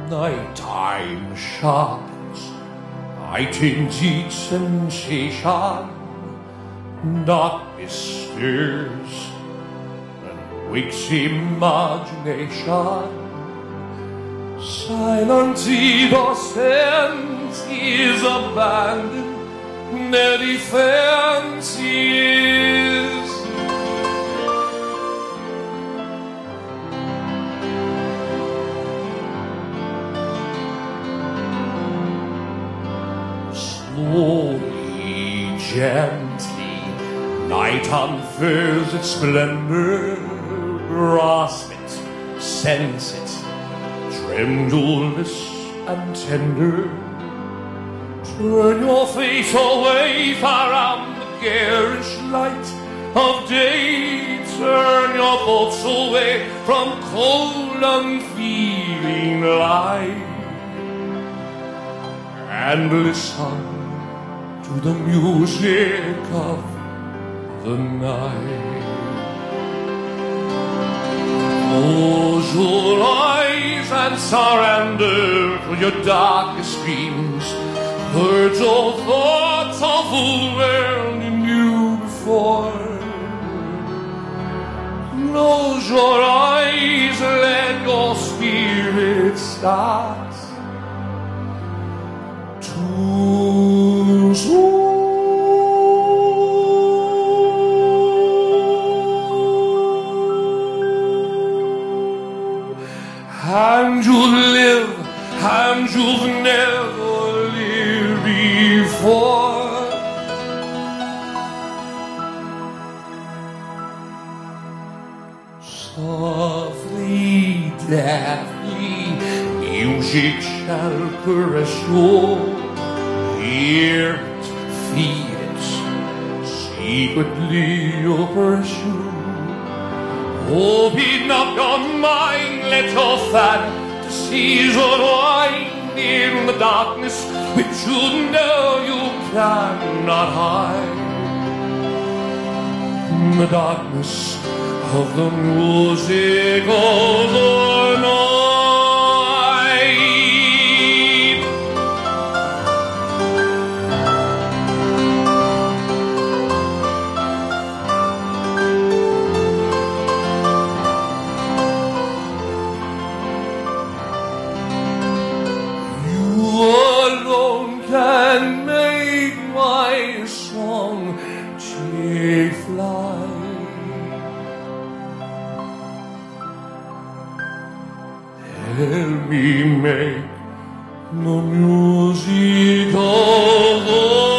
Nighttime sharpens, nighting deep sensation. Darkness stirs and wakes imagination. Silent innocence is abandoned, their defense is. Slowly, gently, night unfurls its splendor. Grasp it, sense it, tremulous and tender. Turn your face away from the garish light of day. Turn your thoughts away from cold, unfeeling light, and listen to the music of the night. Close your eyes and surrender to your darkest dreams. Purge all thoughts of the world you knew before. Close your eyes, let your spirit start to soar. And you'll live, and you've never lived before. Softly, deftly, music shall caress you. Hear it, feel it, secretly you'll pursue. Open up your mind, let your fantasies unwind in the darkness which you know you cannot hide. In the darkness of the music of the night. Can make my song take flight. Help me make the music of the